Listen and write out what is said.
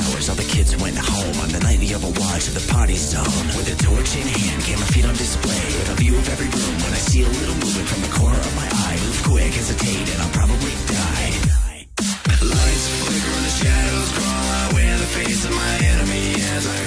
hours, all the kids went home. On the night the Overwatch at the party zone. With a torch in hand, camera feed on display. With a view of every room, when I see a little movement from the corner of my eye. Move quick, hesitate, and I'll probably die. Lights flicker and the shadows crawl out where the face of my enemy is. I